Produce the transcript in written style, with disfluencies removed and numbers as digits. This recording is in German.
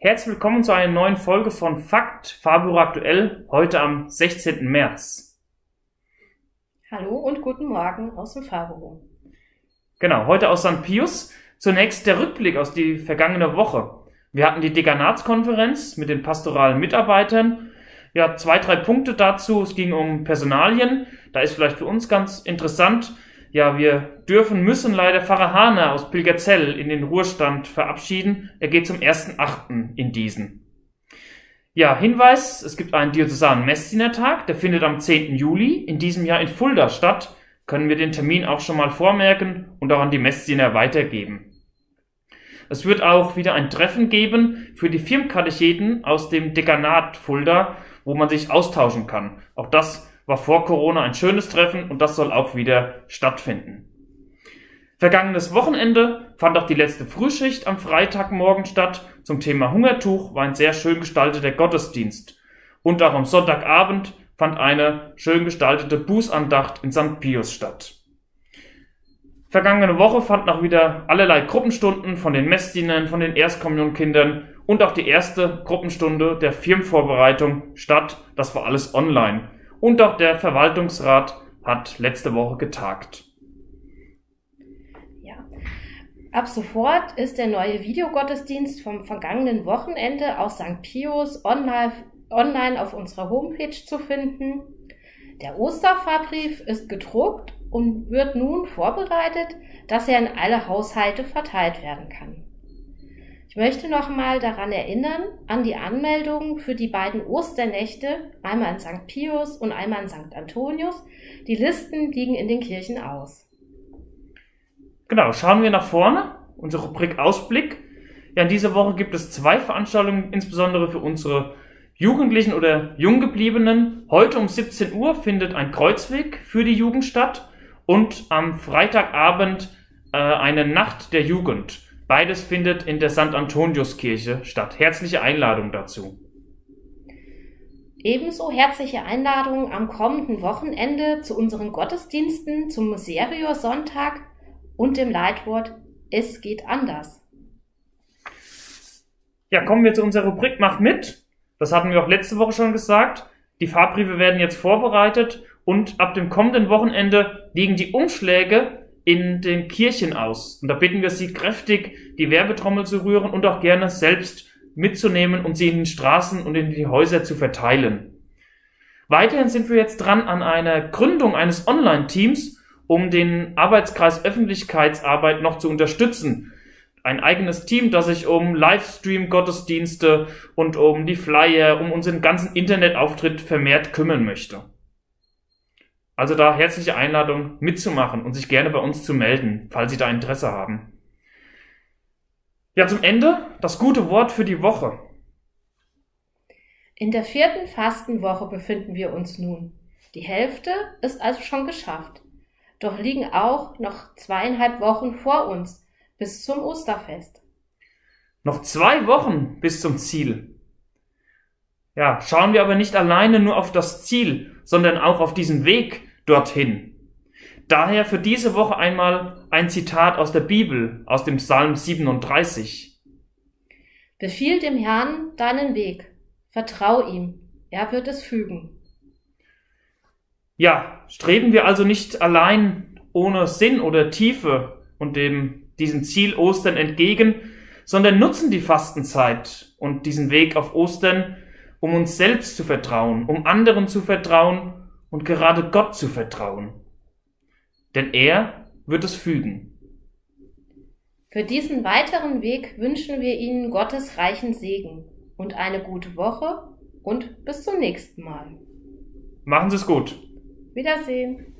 Herzlich willkommen zu einer neuen Folge von Fakt, Fahrbüro aktuell, heute am 16. März. Hallo und guten Morgen aus dem Fahrbüro. Genau, heute aus St. Pius. Zunächst der Rückblick aus die vergangene Woche. Wir hatten die Dekanatskonferenz mit den pastoralen Mitarbeitern. Ja, 2, 3 Punkte dazu. Es ging um Personalien. Da ist vielleicht für uns ganz interessant. Ja, wir müssen leider Pfarrer Hahner aus Pilgerzell in den Ruhestand verabschieden. Er geht zum 1.8. in diesen. Ja, Hinweis, es gibt einen diözesanen Messdienertag, der findet am 10. Juli in diesem Jahr in Fulda statt. Können wir den Termin auch schon mal vormerken und auch an die Messdiener weitergeben. Es wird auch wieder ein Treffen geben für die Firmenkatecheten aus dem Dekanat Fulda, wo man sich austauschen kann. Auch das war vor Corona ein schönes Treffen und das soll auch wieder stattfinden. Vergangenes Wochenende fand auch die letzte Frühschicht am Freitagmorgen statt. Zum Thema Hungertuch war ein sehr schön gestalteter Gottesdienst. Und auch am Sonntagabend fand eine schön gestaltete Bußandacht in St. Pius statt. Vergangene Woche fanden auch wieder allerlei Gruppenstunden von den Messdienern, von den Erstkommunkindern und auch die erste Gruppenstunde der Firmenvorbereitung statt. Das war alles online. Und auch der Verwaltungsrat hat letzte Woche getagt. Ja. Ab sofort ist der neue Videogottesdienst vom vergangenen Wochenende aus St. Pius online auf unserer Homepage zu finden. Der Osterfahrbrief ist gedruckt und wird nun vorbereitet, dass er in alle Haushalte verteilt werden kann. Ich möchte nochmal daran erinnern, an die Anmeldung für die beiden Osternächte, einmal in St. Pius und einmal in St. Antonius. Die Listen liegen in den Kirchen aus. Genau, schauen wir nach vorne, unsere Rubrik Ausblick. Ja, in dieser Woche gibt es 2 Veranstaltungen, insbesondere für unsere Jugendlichen oder Junggebliebenen. Heute um 17 Uhr findet ein Kreuzweg für die Jugend statt und am Freitagabend eine Nacht der Jugend. Beides findet in der St. Antoniuskirche statt. Herzliche Einladung dazu. Ebenso herzliche Einladung am kommenden Wochenende zu unseren Gottesdiensten zum Miserior-Sonntag und dem Leitwort Es geht anders. Ja, kommen wir zu unserer Rubrik Macht mit. Das hatten wir auch letzte Woche schon gesagt. Die Fahrbriefe werden jetzt vorbereitet und ab dem kommenden Wochenende liegen die Umschläge in den Kirchen aus. Und da bitten wir Sie kräftig, die Werbetrommel zu rühren und auch gerne selbst mitzunehmen und sie in den Straßen und in die Häuser zu verteilen. Weiterhin sind wir jetzt dran an einer Gründung eines Online-Teams, um den Arbeitskreis Öffentlichkeitsarbeit noch zu unterstützen. Ein eigenes Team, das sich um Livestream-Gottesdienste und um die Flyer, um unseren ganzen Internetauftritt vermehrt kümmern möchte. Also da herzliche Einladung mitzumachen und sich gerne bei uns zu melden, falls Sie da Interesse haben. Ja, zum Ende das gute Wort für die Woche. In der 4. Fastenwoche befinden wir uns nun. Die Hälfte ist also schon geschafft. Doch liegen auch noch 2,5 Wochen vor uns bis zum Osterfest. Noch 2 Wochen bis zum Ziel. Ja, schauen wir aber nicht alleine nur auf das Ziel, sondern auch auf diesen Weg dorthin. Daher für diese Woche einmal ein Zitat aus der Bibel, aus dem Psalm 37. Befiehl dem Herrn deinen Weg, vertrau ihm, er wird es fügen. Ja, streben wir also nicht allein ohne Sinn oder Tiefe und diesem Ziel Ostern entgegen, sondern nutzen die Fastenzeit und diesen Weg auf Ostern, um uns selbst zu vertrauen, um anderen zu vertrauen und gerade Gott zu vertrauen. Denn er wird es fügen. Für diesen weiteren Weg wünschen wir Ihnen Gottes reichen Segen und eine gute Woche und bis zum nächsten Mal. Machen Sie es gut. Wiedersehen.